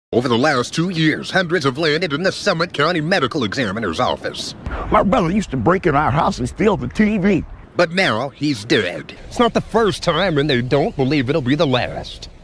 Over the last 2 years, hundreds have landed in the Summit County Medical Examiner's office. My brother used to break in our house and steal the TV. But now he's dead. It's not the first time, and they don't believe it'll be the last.